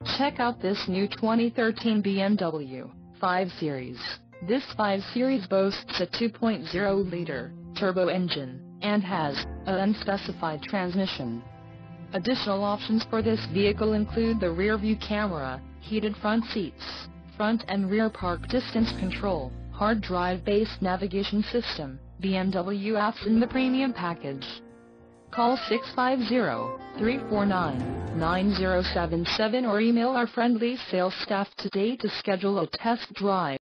Check out this new 2013 BMW 5 Series. This 5 Series boasts a 2.0-liter turbo engine, and has an unspecified transmission. Additional options for this vehicle include the rear-view camera, heated front seats, front and rear park distance control, hard drive-based navigation system, BMW apps in the premium package. Call 650-349-9077 or email our friendly sales staff today to schedule a test drive.